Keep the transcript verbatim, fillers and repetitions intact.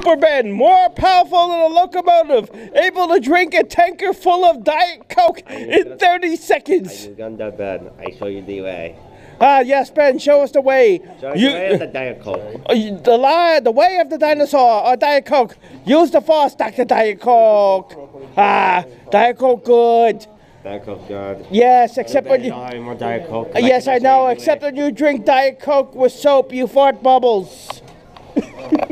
Super Ben, more powerful than a locomotive, able to drink a tanker full of Diet Coke in thirty seconds. I just got that Ben. I show you the way. Ah, yes, Ben, show us the way. Show you the way of the Diet Coke. Uh, the, lie, the way of the dinosaur, or Diet Coke. Use the force, Doctor Diet Coke. Ah, Diet Coke good. Diet Coke good. Yes, except when you... More Diet Coke. Uh, yes, I know, except when you drink Diet Coke with soap, you fart bubbles.